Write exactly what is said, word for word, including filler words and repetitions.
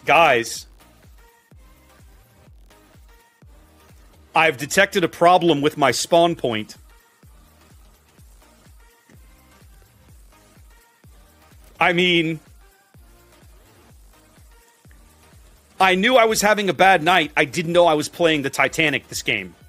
Guys, I've detected a problem with my spawn point. I mean, I knew I was having a bad night. I didn't know I was playing the Titanic this game.